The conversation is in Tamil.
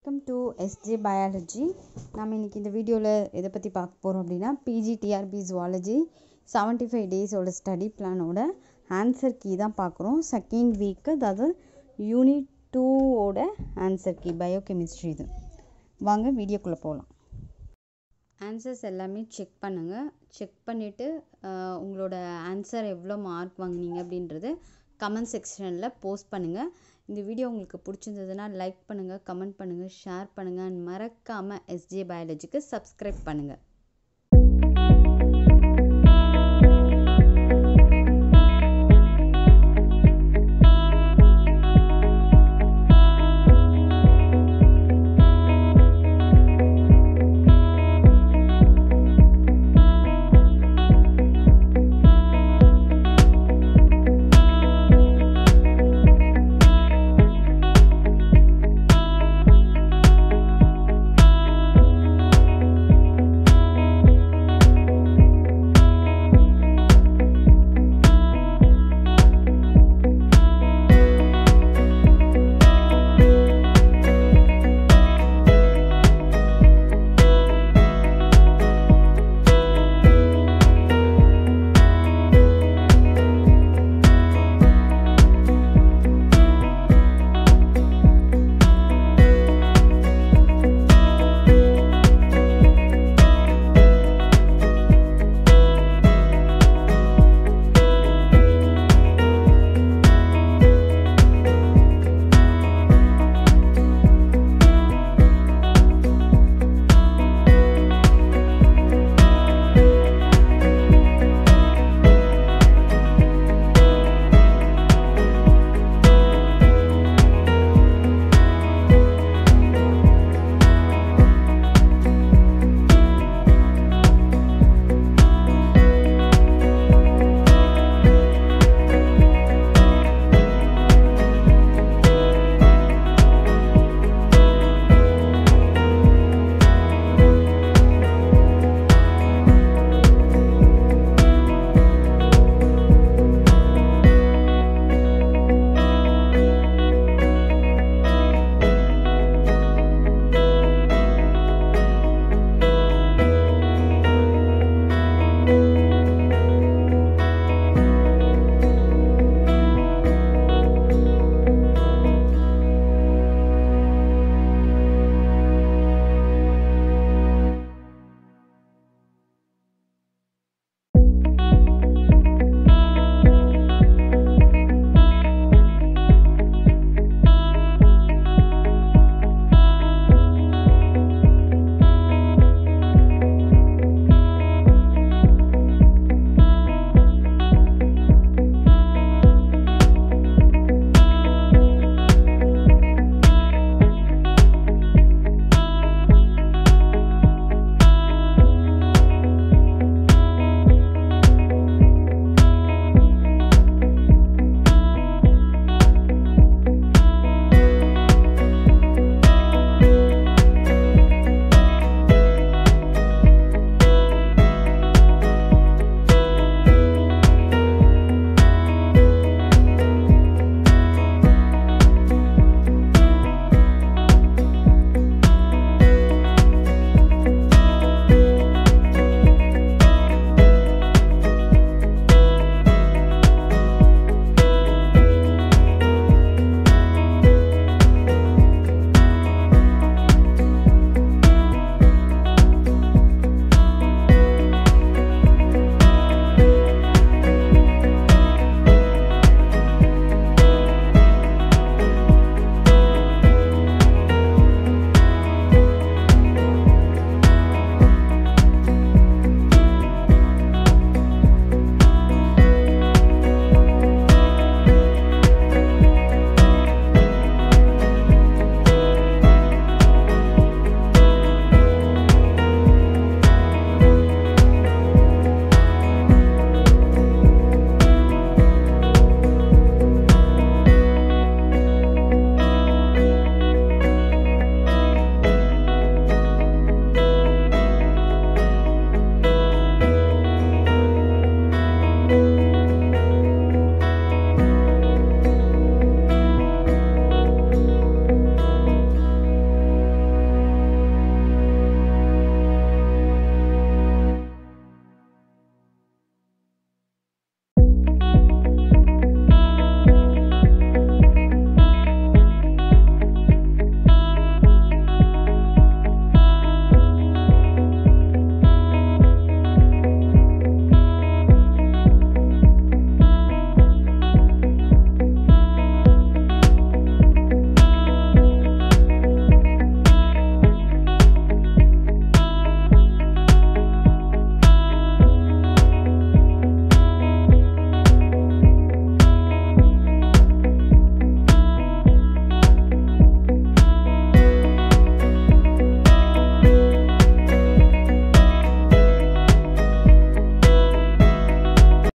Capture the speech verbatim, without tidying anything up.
Welcome to SJ biology. நம்ம இன்றைக்கி இந்த வீடியோவில் எதை பற்றி பார்க்க போகிறோம் அப்படின்னா பிஜிடிஆர்பி ஜுவாலஜி செவன்ட்டி ஃபைவ் டேஸோட ஸ்டடி பிளானோட ஆன்சர் கீ தான் பார்க்குறோம். செகண்ட் வீக்கு, அதாவது யூனிட் டூவோட ஆன்சர் கீ பயோகெமிஸ்ட்ரி. இது வாங்க வீடியோக்குள்ளே போகலாம். ஆன்சர்ஸ் எல்லாமே செக் பண்ணுங்கள். செக் பண்ணிவிட்டு உங்களோட ஆன்சர் எவ்வளோ மார்க் வாங்கினீங்க அப்படின்றது கமெண்ட் செக்ஷனில் போஸ்ட் பண்ணுங்கள். இந்த வீடியோ உங்களுக்கு பிடிச்சிருந்ததுன்னா லைக் பண்ணுங்கள், கமெண்ட் பண்ணுங்கள், ஷேர் பண்ணுங்கள் அண்ட் மறக்காமல் எஸ்ஜே பயாலஜிக்கு சப்ஸ்கிரைப் பண்ணுங்கள்.